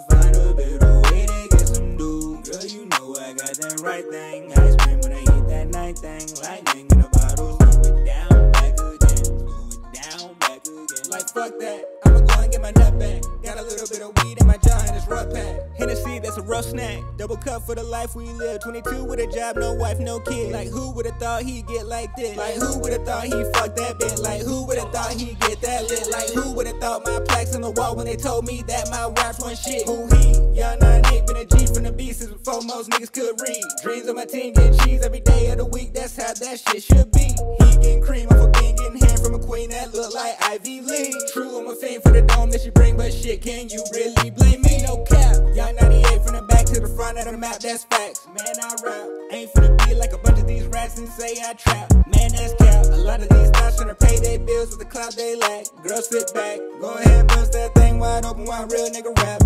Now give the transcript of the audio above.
tryna find a better way to get some dough. Girl, you know I got that right thing. I scream when I hit that night thing. Lightning in a bottle, slow it down, back again. Slow it down, back again. Like fuck that, I'ma go and get my nut back. Got a little bit of weed in my jar and it's rough pack. Hennessy, that's a rough snack. Double cup for the life we live. 22 with a job, no wife, no kid. Like who would've thought he'd get like this? Like who would've thought he'd fuck that bitch? Like who would've thought he'd get that lit? Like who would've thought my plaques on the wall when they told me that my raps weren't shit? Who he? Young 9-8, been a G from the B since before most niggas could read. Dreams of my team getting cheese every day of the week. That's how that shit should be. He getting cream off a bean, getting hair from a queen that look like Ivy Lee. True, I'm a fiend for the dome that she bring, but shit, can you really blame me? No cap. Young 98 from the back to the front of the map, that's facts. Man, I rap. Ain't finna be like a bunch of these rats and say I trap. Man, that's cap. A lot of these thoughts tryna pay their bills with the clout they lack. Girls sit back, go ahead, bust that thing wide open while a real nigga rap.